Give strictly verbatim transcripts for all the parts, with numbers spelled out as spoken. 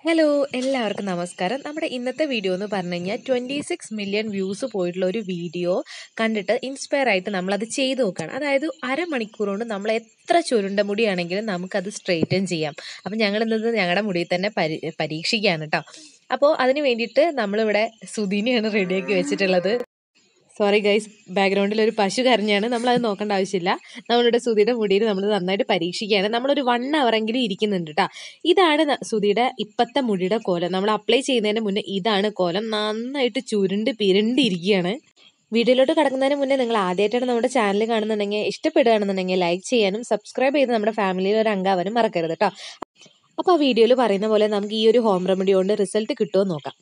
Hello എല്ലാവർക്കും നമസ്കാരം. നമ്മുടെ ഇന്നത്തെ വീഡിയോ എന്ന് പറഞ്ഞു കഴിഞ്ഞാൽ ട്വൻറ്റി സിക്സ് മില്യൺ വ്യൂസ് പോയിട്ടുള്ള ഒരു വീഡിയോ കണ്ടിട്ട് ഇൻസ്പയർ ആയിട്ട് നമ്മളത് ചെയ്ത് നോക്കുകയാണ്. അതായത് അരമണിക്കൂർ കൊണ്ട് നമ്മൾ എത്ര ചുരുണ്ട മുടിയാണെങ്കിലും നമുക്കത് സ്ട്രെയിറ്റൻ ചെയ്യാം. അപ്പം ഞങ്ങൾ ഇന്നത് ഞങ്ങളുടെ മുടിയിൽ തന്നെ പരി പരീക്ഷിക്കുകയാണ് കേട്ടോ. അപ്പോൾ അതിന് വേണ്ടിയിട്ട് നമ്മളിവിടെ സുധീനെയാണ് റെഡിയാക്കി വെച്ചിട്ടുള്ളത്. സോറി ഗൈസ്, ബാക്ക്ഗ്രൗണ്ടിൽ ഒരു പശു കരഞ്ഞാണ്. നമ്മളത് നോക്കേണ്ട ആവശ്യമില്ല. നമ്മളുടെ സുധിയുടെ മുടിയിൽ നമ്മൾ നന്നായിട്ട് പരീക്ഷിക്കുകയാണ്. നമ്മളൊരു വൺ അവറെങ്കിലും ഇരിക്കുന്നുണ്ട് കേട്ടോ. ഇതാണ് സുധിയുടെ ഇപ്പോഴത്തെ മുടിയുടെ കോലം. നമ്മൾ അപ്ലൈ ചെയ്യുന്നതിന് മുന്നേ ഇതാണ് കോലം. നന്നായിട്ട് ചുരുണ്ട് പിരണ്ടിരിക്കുകയാണ്. വീഡിയോയിലോട്ട് കിടക്കുന്നതിന് മുന്നേ നിങ്ങൾ ആദ്യമായിട്ടാണ് നമ്മുടെ ചാനൽ കാണുന്നുണ്ടെങ്കിൽ, ഇഷ്ടപ്പെടുകയാണെന്നുണ്ടെങ്കിൽ ലൈക്ക് ചെയ്യാനും സബ്സ്ക്രൈബ് ചെയ്ത് നമ്മുടെ ഫാമിലിയിൽ ഒരു അംഗമാവാനും മറക്കരുത് കേട്ടോ. അപ്പോൾ ആ വീഡിയോയിൽ പറയുന്ന പോലെ നമുക്ക് ഈ ഒരു ഹോം റെമഡി കൊണ്ട് റിസൾട്ട് കിട്ടുമോ നോക്കാം.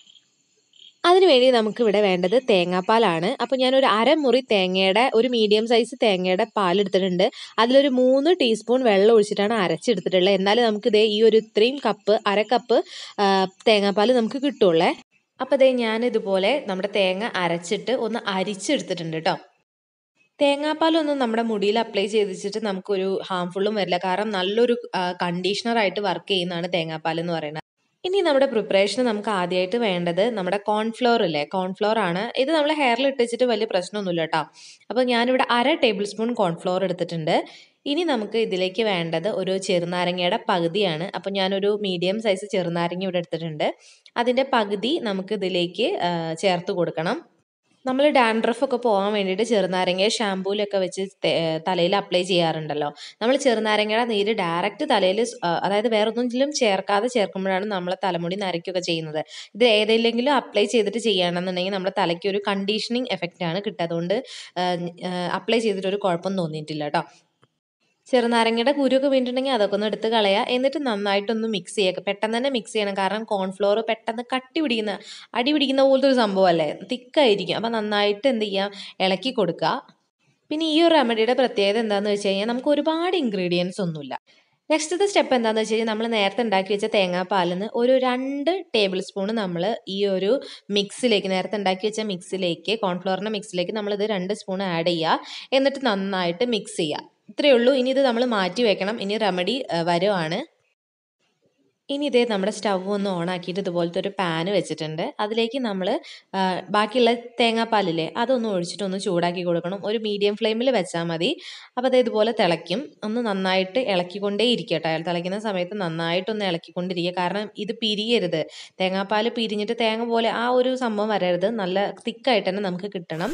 അതിനുവേണ്ടി നമുക്കിവിടെ വേണ്ടത് തേങ്ങാപ്പാലാണ്. അപ്പോൾ ഞാനൊരു അരമുറി തേങ്ങയുടെ ഒരു മീഡിയം സൈസ് തേങ്ങയുടെ പാലെടുത്തിട്ടുണ്ട്. അതിലൊരു മൂന്ന് ടീസ്പൂൺ വെള്ളം ഒഴിച്ചിട്ടാണ് അരച്ചെടുത്തിട്ടുള്ളത്. എന്നാലും നമുക്കിതേ ഈ ഒരു ഇത്രയും കപ്പ് അര കപ്പ് തേങ്ങാപ്പാൽ നമുക്ക് കിട്ടുള്ളേ. അപ്പോൾ ഇതേ ഞാനിതുപോലെ നമ്മുടെ തേങ്ങ അരച്ചിട്ട് ഒന്ന് അരിച്ചെടുത്തിട്ടുണ്ട് കേട്ടോ. തേങ്ങാപ്പാലൊന്നും നമ്മുടെ മുടിയിൽ അപ്ലൈ ചെയ്തിട്ട് നമുക്കൊരു ഹാംഫുള്ളും വരില്ല. കാരണം നല്ലൊരു കണ്ടീഷണറായിട്ട് വർക്ക് ചെയ്യുന്നതാണ് തേങ്ങാപ്പാൽ എന്ന് പറയുന്നത്. ഇനി നമ്മുടെ പ്രിപ്പറേഷന് നമുക്ക് ആദ്യമായിട്ട് വേണ്ടത് നമ്മുടെ കോൺഫ്ലോർ ഇല്ലേ, കോൺഫ്ലോർ ആണ്. ഇത് നമ്മൾ ഹെയറിൽ ഇട്ടിച്ചിട്ട് വലിയ പ്രശ്നമൊന്നുമില്ല കേട്ടോ. അപ്പോൾ ഞാനിവിടെ അര ടേബിൾ സ്പൂൺ കോൺഫ്ലോർ എടുത്തിട്ടുണ്ട്. ഇനി നമുക്ക് ഇതിലേക്ക് വേണ്ടത് ഒരു ചെറുനാരങ്ങയുടെ പകുതിയാണ്. അപ്പോൾ ഞാനൊരു മീഡിയം സൈസ് ചെറുനാരങ്ങ ഇവിടെ എടുത്തിട്ടുണ്ട്. അതിൻ്റെ പകുതി നമുക്ക് ഇതിലേക്ക് ചേർത്ത് കൊടുക്കണം. നമ്മൾ ഡാൻഡ്രഫ് ഒക്കെ പോകാൻ വേണ്ടിയിട്ട് ചെറുനാരങ്ങ ഷാമ്പൂലൊക്കെ വെച്ച് തലയിൽ അപ്ലൈ ചെയ്യാറുണ്ടല്ലോ. നമ്മൾ ചെറുനാരങ്ങയുടെ നീര് ഡയറക്റ്റ് തലയിൽ, അതായത് വേറെ ഒന്നും ചേർക്കാതെ ചേർക്കുമ്പോഴാണ് നമ്മളെ തലമുടി നരയ്ക്കുകയൊക്കെ ചെയ്യുന്നത്. ഇത് ഏതെങ്കിലും അപ്ലൈ ചെയ്തിട്ട് ചെയ്യുകയാണെന്നുണ്ടെങ്കിൽ നമ്മുടെ തലയ്ക്ക് ഒരു കണ്ടീഷനിങ് എഫക്റ്റ് ആണ് കിട്ടുക. അതുകൊണ്ട് അപ്ലൈ ചെയ്തിട്ട് ഒരു കുഴപ്പം തോന്നിയിട്ടില്ല കേട്ടോ. ചെറുനാരങ്ങയുടെ കുരുവൊക്കെ വീണിട്ടുണ്ടെങ്കിൽ അതൊക്കെ ഒന്ന് എടുത്ത് കളയുക. എന്നിട്ട് നന്നായിട്ടൊന്ന് മിക്സ് ചെയ്യുക. പെട്ടെന്ന് തന്നെ മിക്സ് ചെയ്യണം. കാരണം കോൺഫ്ലോർ പെട്ടെന്ന് കട്ടി പിടിക്കുന്ന അടി പിടിക്കുന്ന പോലത്തെ ഒരു സംഭവമല്ലേ, തിക്കായിരിക്കും. അപ്പം നന്നായിട്ട് എന്ത് ചെയ്യാം, ഇളക്കി കൊടുക്കുക. പിന്നെ ഈ ഒരു റെമഡിയുടെ പ്രത്യേകത എന്താണെന്ന് വെച്ച് കഴിഞ്ഞാൽ നമുക്ക് ഒരുപാട് ഇൻഗ്രീഡിയൻസ് ഒന്നുമില്ല. നെക്സ്റ്റത്തെ സ്റ്റെപ്പ് എന്താണെന്ന് വെച്ച് കഴിഞ്ഞാൽ നമ്മൾ നേരത്തെ ഉണ്ടാക്കി വെച്ച തേങ്ങാപ്പാലിൽ നിന്ന് ഒരു രണ്ട് ടേബിൾ സ്പൂൺ നമ്മൾ ഈ ഒരു മിക്സിലേക്ക്, നേരത്തെ ഉണ്ടാക്കി വെച്ച മിക്സിലേക്ക്, കോൺഫ്ലോറിൻ്റെ മിക്സിലേക്ക് നമ്മളിത് രണ്ട് സ്പൂൺ ആഡ് ചെയ്യുക. എന്നിട്ട് നന്നായിട്ട് മിക്സ് ചെയ്യുക. ഇത്രയേ ഉള്ളൂ. ഇനി ഇത് നമ്മൾ മാറ്റി വെക്കണം. ഇനി റെമഡി വരുവാണ്. ഇനി ഇതേ നമ്മുടെ സ്റ്റവ് ഒന്ന് ഓൺ ആക്കിയിട്ട് ഇതുപോലത്തെ ഒരു പാന് വെച്ചിട്ടുണ്ട്. അതിലേക്ക് നമ്മൾ ബാക്കിയുള്ള തേങ്ങാപ്പാലില്ലേ അതൊന്ന് ഒഴിച്ചിട്ട് ഒന്ന് ചൂടാക്കി കൊടുക്കണം. ഒരു മീഡിയം ഫ്ലെയിമിൽ വെച്ചാൽ മതി. അപ്പോൾ അത് ഇതുപോലെ തിളയ്ക്കും. ഒന്ന് നന്നായിട്ട് ഇളക്കിക്കൊണ്ടേ ഇരിക്കട്ടെ. തിളയ്ക്കുന്ന സമയത്ത് നന്നായിട്ടൊന്ന് ഇളക്കിക്കൊണ്ടിരിക്കുക. കാരണം ഇത് പിരിയരുത്. തേങ്ങാപ്പാൽ പിരിഞ്ഞിട്ട് തേങ്ങ പോലെ ആ ഒരു സംഭവം വരരുത്. നല്ല തിക്കായിട്ട് തന്നെ നമുക്ക് കിട്ടണം.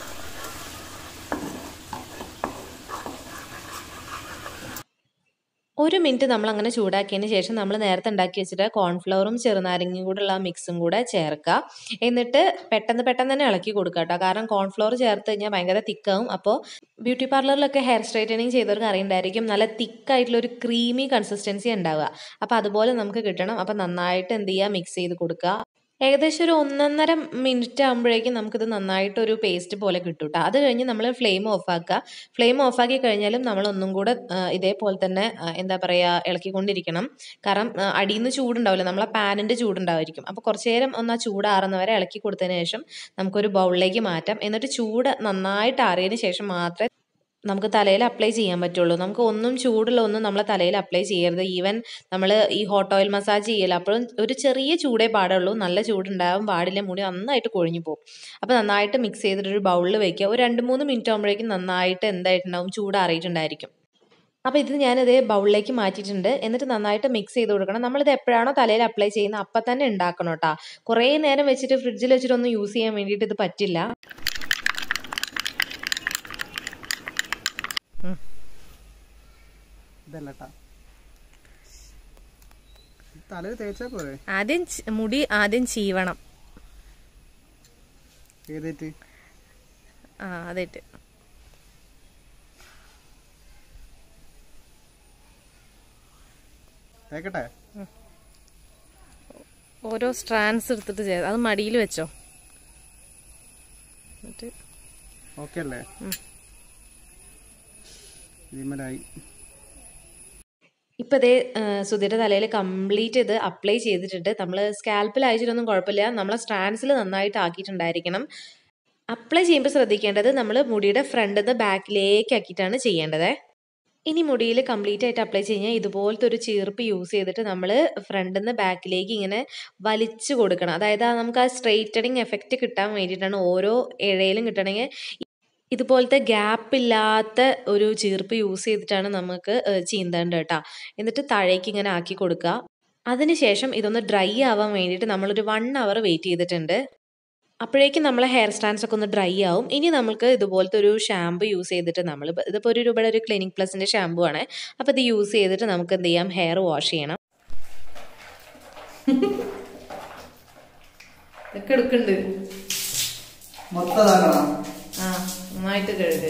ഒരു മിനിറ്റ് നമ്മൾ അങ്ങനെ ചൂടാക്കിയതിന് ശേഷം നമ്മൾ നേരത്തെ ഉണ്ടാക്കി വെച്ചിട്ട് കോൺഫ്ലവറും ചെറുനാരങ്ങയും കൂടെ ഉള്ള മിക്സും കൂടെ ചേർക്കുക. എന്നിട്ട് പെട്ടെന്ന് പെട്ടെന്ന് തന്നെ ഇളക്കി കൊടുക്കുക കേട്ടോ. കാരണം കോൺഫ്ലവർ ചേർത്ത് കഴിഞ്ഞാൽ ഭയങ്കര തിക്കാവും. അപ്പോൾ ബ്യൂട്ടി പാർലറിലൊക്കെ ഹെയർ സ്ട്രൈറ്റനിങ് ചെയ്തവർക്ക് അറിയുണ്ടായിരിക്കും, നല്ല തിക്കായിട്ടുള്ള ഒരു ക്രീമി കൺസിസ്റ്റൻസി ഉണ്ടാവുക. അപ്പോൾ അതുപോലെ നമുക്ക് കിട്ടണം. അപ്പോൾ നന്നായിട്ട് എന്ത് ചെയ്യുക, മിക്സ് ചെയ്ത് കൊടുക്കുക. ഏകദേശം ഒരു ഒന്നൊന്നര മിനിറ്റ് ആകുമ്പോഴേക്കും നമുക്കിത് നന്നായിട്ടൊരു പേസ്റ്റ് പോലെ കിട്ടും കേട്ടോ. അത് കഴിഞ്ഞ് നമ്മൾ ഫ്ലെയിം ഓഫാക്കുക. ഫ്ലെയിം ഓഫാക്കി കഴിഞ്ഞാലും നമ്മൾ ഒന്നും കൂടെ ഇതേപോലെ തന്നെ എന്താ പറയുക, ഇളക്കിക്കൊണ്ടിരിക്കണം. കാരണം അടിയിൽ നിന്ന് ചൂടുണ്ടാവില്ല, നമ്മളെ പാനിൻ്റെ ചൂടുണ്ടായിരിക്കും. അപ്പോൾ കുറച്ച് നേരം ഒന്ന് ആ ചൂടാറുന്നവരെ ഇളക്കി കൊടുത്തതിന് ശേഷം നമുക്കൊരു ബൗളിലേക്ക് മാറ്റാം. എന്നിട്ട് ചൂട് നന്നായിട്ട് ആറിയതിന് ശേഷം മാത്രമേ നമുക്ക് തലയിൽ അപ്ലൈ ചെയ്യാൻ പറ്റുള്ളൂ. നമുക്ക് ഒന്നും ചൂടുള്ള ഒന്നും നമ്മളെ തലയിൽ അപ്ലൈ ചെയ്യരുത്. ഈവൻ നമ്മൾ ഈ ഹോട്ട് ഓയിൽ മസാജ് ചെയ്യല അപ്പോഴും ഒരു ചെറിയ ചൂടേ പാടുള്ളൂ. നല്ല ചൂടുണ്ടാവും പാടില്ല, മുടി നന്നായിട്ട് കൊഴിഞ്ഞു പോകും. അപ്പോൾ നന്നായിട്ട് മിക്സ് ചെയ്തിട്ടൊരു ബൗളിൽ വയ്ക്കുക. ഒരു രണ്ട് മൂന്ന് മിനിറ്റ് ആകുമ്പോഴേക്കും നന്നായിട്ട് എന്തായിട്ടുണ്ടാവും, ചൂടാറിയിട്ടുണ്ടായിരിക്കും. അപ്പോൾ ഇത് ഞാനിത് ബൗളിലേക്ക് മാറ്റിയിട്ടുണ്ട്. എന്നിട്ട് നന്നായിട്ട് മിക്സ് ചെയ്ത് കൊടുക്കണം. നമ്മളിത് എപ്പോഴാണോ തലയിൽ അപ്ലൈ ചെയ്യുന്നത് അപ്പം തന്നെ ഉണ്ടാക്കണം കേട്ടോ. കുറേ നേരം വെച്ചിട്ട് ഫ്രിഡ്ജിൽ വെച്ചിട്ടൊന്നും യൂസ് ചെയ്യാൻ വേണ്ടിയിട്ട് ഇത് പറ്റില്ല. ആദ്യം മുടി ആദ്യം ചീവണം. ആ അതേറ്റ് ഓരോ സ്ട്രാൻഡ്സ് എടുത്തിട്ട് ചെയ്ത് അത് മടിയിൽ വെച്ചോ. ഓക്കെ അല്ലേ? ഇപ്പം ഇതേ സുധിയുടെ തലയിൽ കംപ്ലീറ്റ് ഇത് അപ്ലൈ ചെയ്തിട്ടുണ്ട്. നമ്മൾ സ്കാൽപ്പിൽ അയച്ചിട്ടൊന്നും കുഴപ്പമില്ല, നമ്മളെ സ്ട്രാൻഡ്സിൽ നന്നായിട്ട് ആക്കിയിട്ടുണ്ടായിരിക്കണം. അപ്ലൈ ചെയ്യുമ്പോൾ ശ്രദ്ധിക്കേണ്ടത് നമ്മൾ മുടിയുടെ ഫ്രണ്ടിൽ നിന്ന് ബാക്കിലേക്ക് ആക്കിയിട്ടാണ് ചെയ്യേണ്ടത്. ഇനി മുടിയിൽ കംപ്ലീറ്റ് ആയിട്ട് അപ്ലൈ ചെയ്യാൻ ഇതുപോലത്തെ ഒരു ചീർപ്പ് യൂസ് ചെയ്തിട്ട് നമ്മൾ ഫ്രണ്ടിൽ നിന്ന് ബാക്കിലേക്ക് ഇങ്ങനെ വലിച്ചു കൊടുക്കണം. അതായത് നമുക്ക് ആ സ്ട്രെയിറ്റനിങ് എഫക്റ്റ് കിട്ടാൻ വേണ്ടിയിട്ടാണ്. ഓരോ ഇഴയിലും കിട്ടണമെങ്കിൽ ഇതുപോലത്തെ ഗ്യാപ്പ് ഇല്ലാത്ത ഒരു ചീർപ്പ് യൂസ് ചെയ്തിട്ടാണ് നമുക്ക് ചീന്തേണ്ടത് കേട്ടോ. എന്നിട്ട് താഴേക്ക് ഇങ്ങനെ ആക്കി കൊടുക്കുക. അതിനുശേഷം ഇതൊന്ന് ഡ്രൈ ആവാൻ വേണ്ടിയിട്ട് നമ്മളൊരു വൺ അവർ വെയിറ്റ് ചെയ്തിട്ടുണ്ട്. അപ്പോഴേക്കും നമ്മളെ ഹെയർ സ്റ്റാൻഡ്സ് ഒക്കെ ഒന്ന് ഡ്രൈ ആവും. ഇനി നമുക്ക് ഇതുപോലത്തെ ഒരു ഷാമ്പു യൂസ് ചെയ്തിട്ട് നമ്മൾ ഇതിപ്പോൾ ഒരു രൂപയുടെ ഒരു ക്ലിനിക് പ്ലസിൻ്റെ ഷാമ്പു ആണ്. അപ്പോൾ ഇത് യൂസ് ചെയ്തിട്ട് നമുക്ക് എന്ത് ചെയ്യാം, ഹെയർ വാഷ് ചെയ്യണം. ഇതൊക്കെ എടുക്കുന്നുണ്ട്. ആ നന്നായിട്ട് കഴുക്.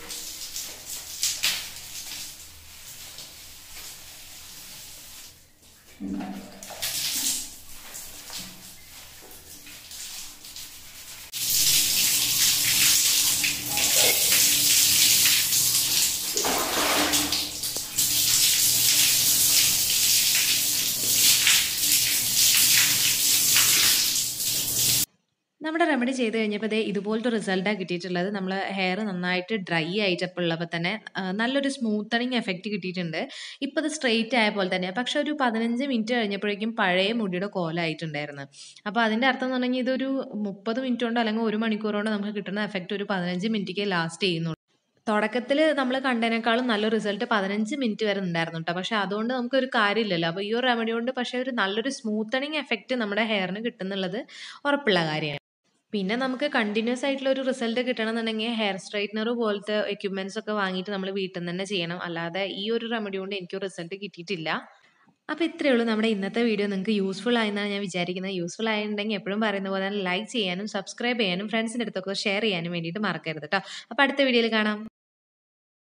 നമ്മുടെ റെമഡി ചെയ്ത് കഴിഞ്ഞപ്പോൾ ദേ ഇതുപോലത്തെ റിസൾട്ടാണ് കിട്ടിയിട്ടുള്ളത്. നമ്മൾ ഹെയർ നന്നായിട്ട് ഡ്രൈ ആയിട്ടപ്പോൾ ഉള്ളപ്പോൾ തന്നെ നല്ലൊരു സ്മൂത്തണിങ് എഫക്റ്റ് കിട്ടിയിട്ടുണ്ട്. ഇപ്പോൾ ഇത് സ്ട്രെയിറ്റ് ആയ പോലെ തന്നെയാണ്. പക്ഷെ ഒരു പതിനഞ്ച് മിനിറ്റ് കഴിഞ്ഞപ്പോഴേക്കും പഴയ മുടിയുടെ കോലമായിട്ടുണ്ടായിരുന്നു. അപ്പോൾ അതിൻ്റെ അർത്ഥം എന്ന് പറഞ്ഞാൽ ഇതൊരു മുപ്പത് മിനിറ്റ് കൊണ്ടോ അല്ലെങ്കിൽ ഒരു മണിക്കൂർ കൊണ്ടോ നമുക്ക് കിട്ടുന്ന എഫക്റ്റ് ഒരു പതിനഞ്ച് മിനിറ്റേക്ക് ലാസ്റ്റ് ചെയ്യുന്നുള്ളൂ. തുടക്കത്തിൽ നമ്മൾ കണ്ടതിനേക്കാളും നല്ല റിസൾട്ട് പതിനഞ്ച് മിനിറ്റ് വരെ ഉണ്ടായിരുന്നു കേട്ടോ. പക്ഷെ അതുകൊണ്ട് നമുക്കൊരു കാര്യമില്ലല്ലോ. അപ്പോൾ ഈ ഒരു റെമഡി കൊണ്ട് പക്ഷേ ഒരു നല്ലൊരു സ്മൂത്തണിങ് എഫക്റ്റ് നമ്മുടെ ഹെയറിന് കിട്ടുന്നുള്ളത് ഉറപ്പുള്ള കാര്യമാണ്. പിന്നെ നമുക്ക് കണ്ടിന്യൂസ് ആയിട്ടുള്ള ഒരു റിസൾട്ട് കിട്ടണമെന്നുണ്ടെങ്കിൽ ഹെയർ സ്ട്രൈറ്റ്നർ പോലത്തെ എക്യുപ്മെന്റ്സ് ഒക്കെ വാങ്ങിയിട്ട് നമ്മൾ വീട്ടിൽ നിന്ന് തന്നെ ചെയ്യണം. അല്ലാതെ ഈ ഒരു റെമഡി കൊണ്ട് എനിക്ക് റിസൾട്ട് കിട്ടിയിട്ടില്ല. അപ്പോൾ ഇത്രയേ ഉള്ളൂ നമ്മുടെ ഇന്നത്തെ വീഡിയോ. നിങ്ങൾക്ക് യൂസ്ഫുൾ ആയെന്നാണ് ഞാൻ വിചാരിക്കുന്നത്. യൂസ്ഫുൾ ആയിട്ടുണ്ടെങ്കിൽ എപ്പോഴും പറയുന്ന പോലെ ലൈക്ക് ചെയ്യാനും സബ്സ്ക്രൈബ് ചെയ്യാനും ഫ്രണ്ട്സിൻ്റെ അടുത്തൊക്കെ ഷെയർ ചെയ്യാനും വേണ്ടിയിട്ട് മറക്കരുത് കേട്ടോ. അപ്പോൾ അടുത്ത വീഡിയോയിൽ കാണാം.